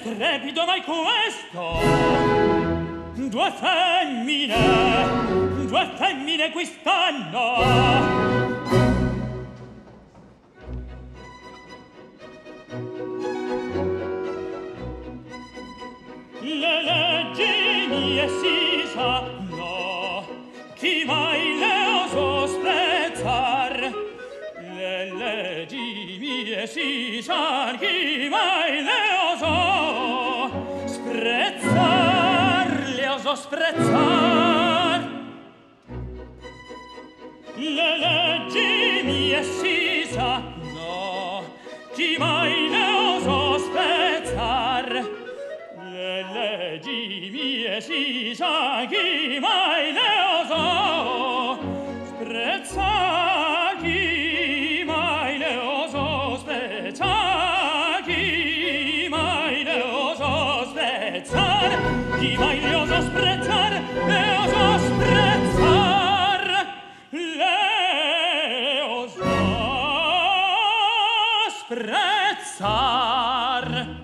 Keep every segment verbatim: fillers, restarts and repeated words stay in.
strepido mai questo? Due femmine, due femmine qui stanno. Le leggi mie si sanno, chi mai le osò sprezzar? Le leggi mie si sanno, chi mai le osò sprezzar? Le osò sprezzar? Le leggi mie si sanno, chi mai le osò spezzar? Le leggi mie si sa, chi mai le osò sprezzar? Chi mai le osò spezzar? Chi mai le osò spezzar? Chi mai le osò sprezzar? Le osò sprezzar? Le osò sprezzar?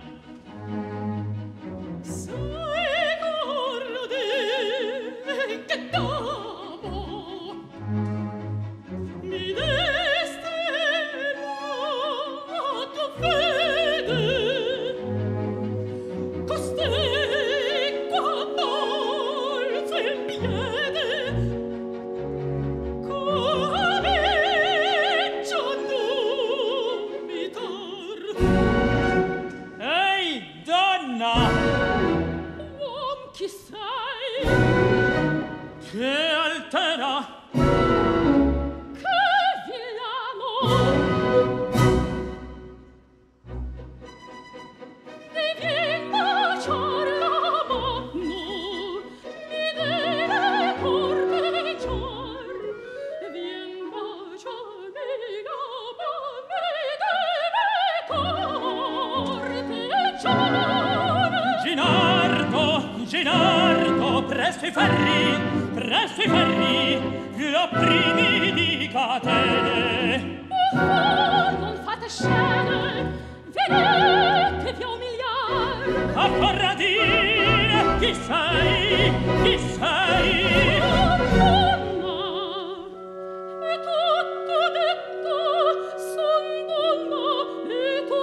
Ginardo, presto i ferri, presto i ferri, lo primi di catene. Oh, non fate scene, venite vi umiliar. A paradine, chi sei, chi sei? Oh, donna, è tutto detto, son donna, è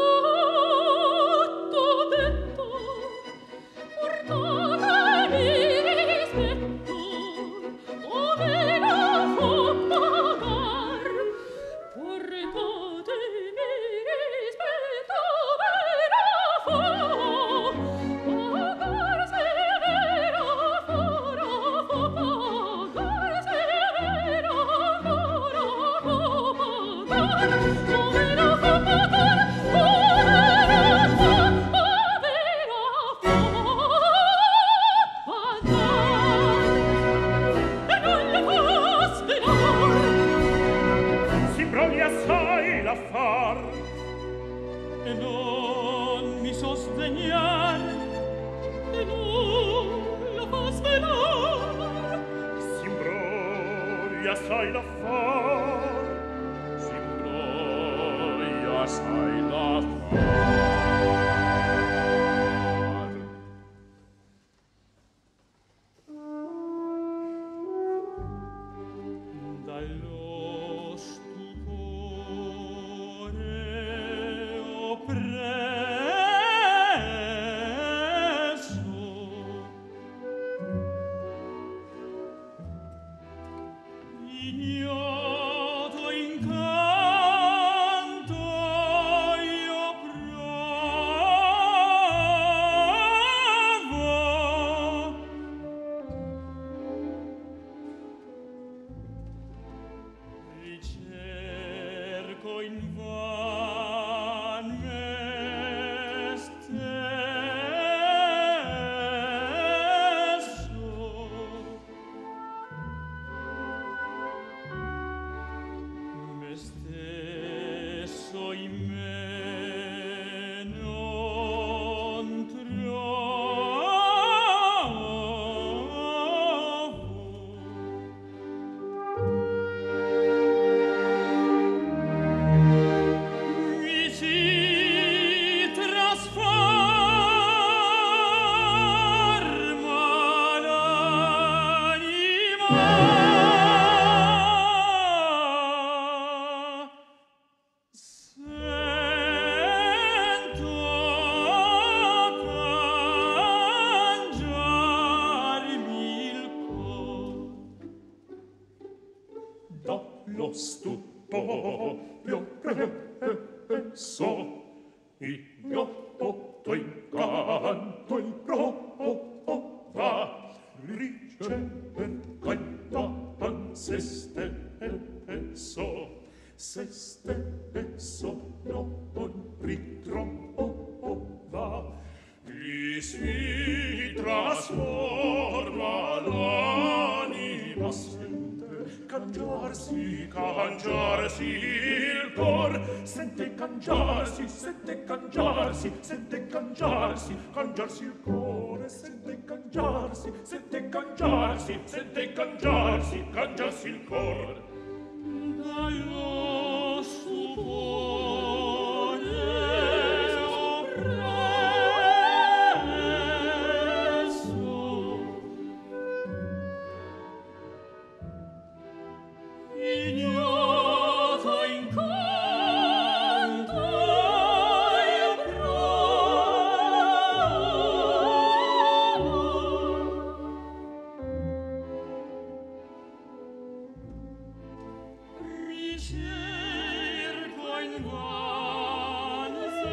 tutto detto. Portatemi rispetto, o ve la fo pagar. Portatemi rispetto, ve la fo pagar. Se ve la fo, la fo pagar. Se ve la fo, la fo pagar. O ve la fo pagar, o ve la fo, o ve la fo assai l'affar e non mi so sdegnar e non la fa svelar. S'imbroglia assai l'affar, s'imbroglia assai l'affar. Dallo stupore oppresso ignoto incanto io provo ricerco invan me stesso me stesso in me non trovo. dallo stupore presso io otto incanto in prova ricever quanto se stesso se stesso non ritrova e si trasforma l'anima sente cangiarsi cangiarsi il cor sente cangiarsi sente cangiarsi sente cangiarsi cangiarsi il cuore sente cangiarsi sente cangiarsi sente cangiarsi cangiarsi il cor dallo stupore oppresso ignoto incanto io ricerco invano se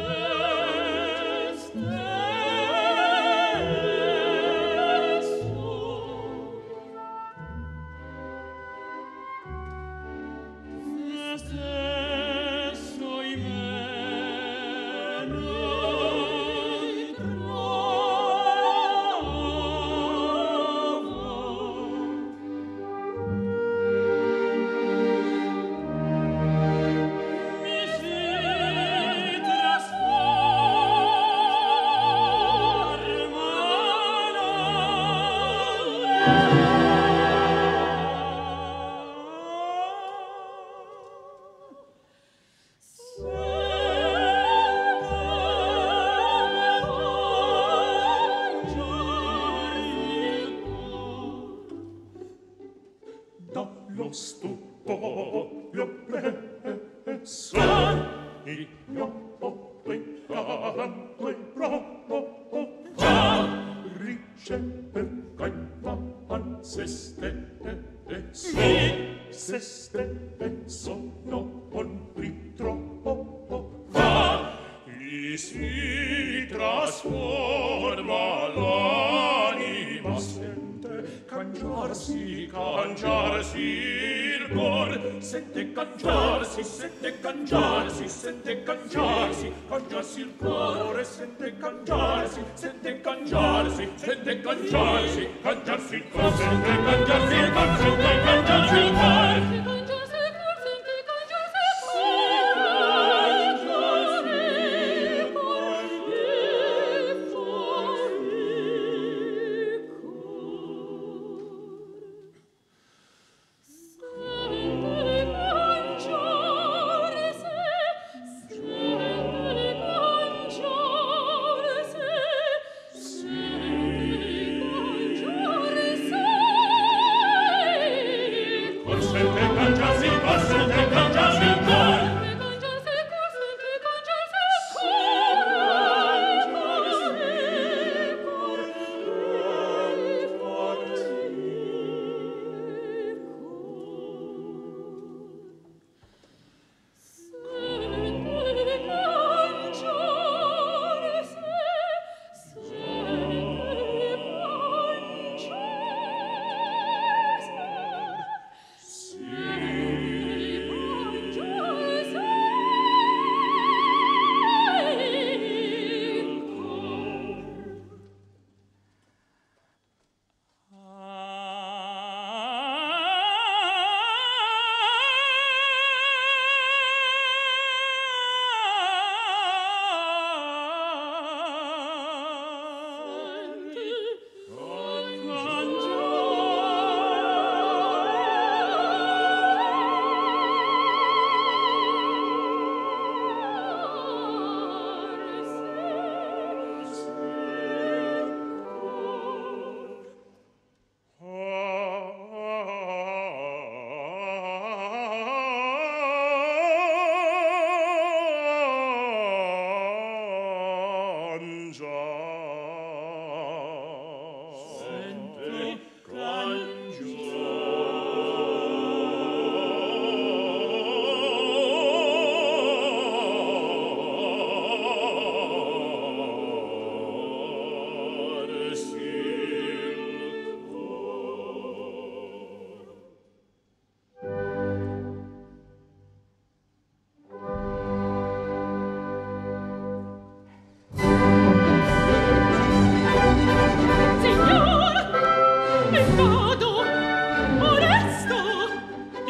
stesso in me non trovo mi si dallo stupore presso io otto incanto in prova ricever quanto se stesso se stesso non ritrova e si trasforma l'anima sente cangiarsi cangiarsi il cor sente cangiarsi sente cangiarsi sente cangiarsi cangiarsi il cuore sente cangiarsi sente cangiarsi sente cangiarsi cangiarsi il cor sente cangiarsi il cor sente cangiarsi il cor Cangiarsi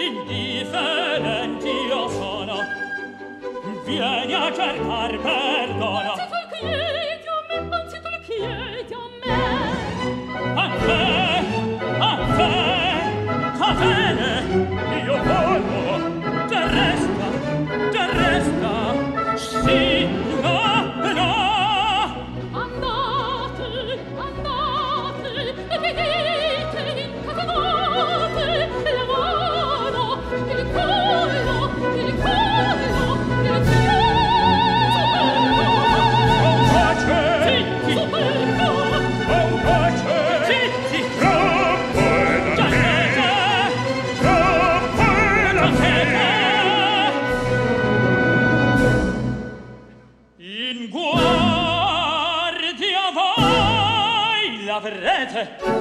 indifferenti io sono. Vieni a cercar perdono. Anzi tu il chiedi a me, anzi tu il chiedi a me. A te, a te, catene, io voglio. Te resta, te resta, sì, no, no. Andate, andate, e vedete incatenate la mano, il collo, il collo, il Zitti! superbo. Zitti! Troppo è da me, troppo è da me. In guardia voi l'avrete